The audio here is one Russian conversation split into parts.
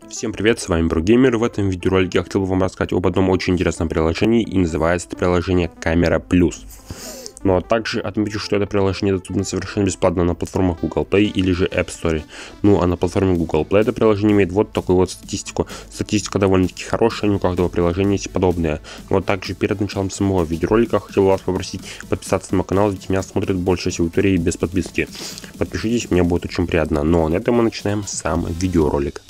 Всем привет, с вами Брогеймер. В этом видеоролике я хотел бы вам рассказать об одном очень интересном приложении, и называется это приложение Камера Плюс. Но также отмечу, что это приложение доступно совершенно бесплатно на платформах Google Play или же App Store. Ну а на платформе Google Play это приложение имеет вот такую вот статистику. Статистика довольно-таки хорошая, не у каждого приложения есть подобное. Но также перед началом самого видеоролика хотел вас попросить подписаться на мой канал, ведь меня смотрит большая часть аудитории без подписки. Подпишитесь, мне будет очень приятно. Но на этом мы начинаем сам видеоролик.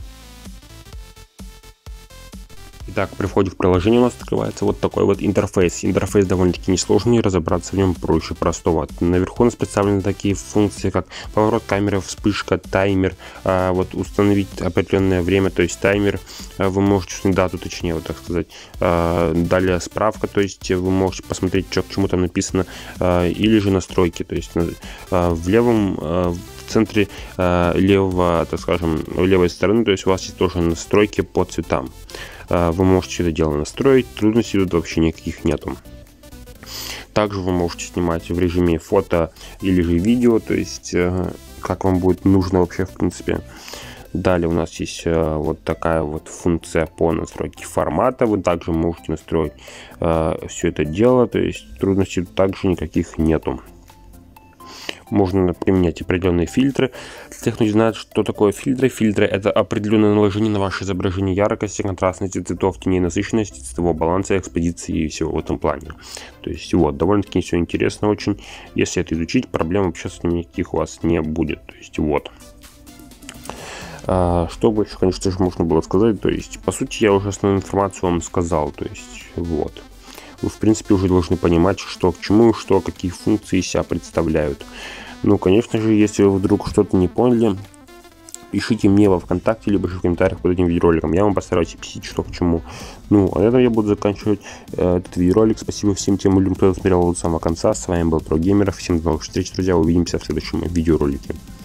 Итак, при входе в приложение у нас открывается вот такой вот интерфейс. Интерфейс довольно-таки несложный, разобраться в нем проще простого. Наверху у нас представлены такие функции, как поворот камеры, вспышка, таймер, вот установить определенное время, то есть таймер, вы можете установить дату, точнее, вот так сказать. Далее справка, то есть вы можете посмотреть, что к чему там написано, или же настройки, то есть в левом в центре левого, так скажем, левой стороны, то есть у вас есть тоже настройки по цветам. Вы можете это дело настроить, трудностей тут вообще никаких нету. Также вы можете снимать в режиме фото или же видео, то есть как вам будет нужно вообще в принципе. Далее у нас есть вот такая вот функция по настройке формата. Вы также можете настроить все это дело, то есть трудностей тут также никаких нету. Можно применять определенные фильтры. Для тех, кто не знает, что такое фильтры. Фильтры — это определенное наложение на ваше изображение яркости, контрастности цветов, теней, насыщенности, цветового баланса, экспозиции и всего в этом плане. То есть вот, довольно-таки все интересно очень. Если это изучить, проблем вообще с ним никаких у вас не будет. То есть вот. Что больше, конечно же, можно было сказать. То есть, по сути, я уже основную информацию вам сказал. То есть вот. Вы, в принципе, уже должны понимать, что к чему, что, какие функции себя представляют. Ну, конечно же, если вы вдруг что-то не поняли, пишите мне во ВКонтакте, либо же в комментариях под этим видеороликом. Я вам постараюсь объяснить, что к чему. Ну, а на этом я буду заканчивать этот видеоролик. Спасибо всем тем людям, кто досмотрел до самого конца. С вами был Брогеймер. Всем до новых встреч, друзья. Увидимся в следующем видеоролике.